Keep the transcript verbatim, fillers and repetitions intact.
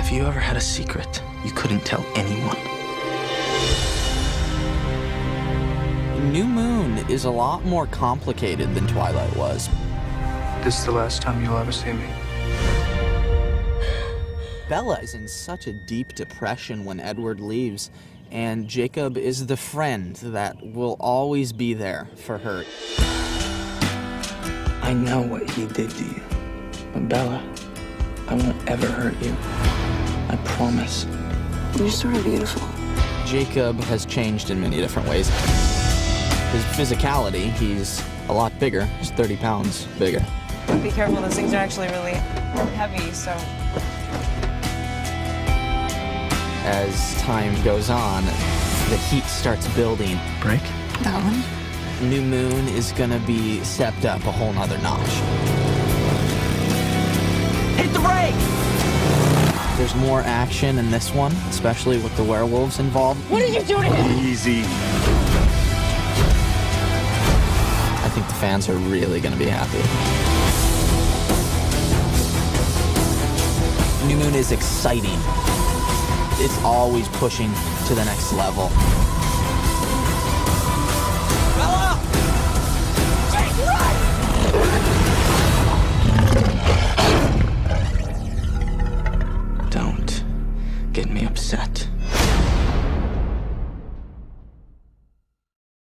If you ever had a secret, you couldn't tell anyone. New Moon is a lot more complicated than Twilight was. This is the last time you'll ever see me. Bella is in such a deep depression when Edward leaves, and Jacob is the friend that will always be there for her. I know what he did to you, but Bella, I won't ever hurt you. I promise. You're sort of beautiful. Jacob has changed in many different ways. His physicality, he's a lot bigger. He's thirty pounds bigger. Be careful, those things are actually really heavy, so... As time goes on, the heat starts building. Break? That one? New Moon is gonna be stepped up a whole nother notch. Hit the brake! There's more action in this one, especially with the werewolves involved. What did you do to him? Easy. I think the fans are really gonna be happy. New Moon is exciting. It's always pushing to the next level.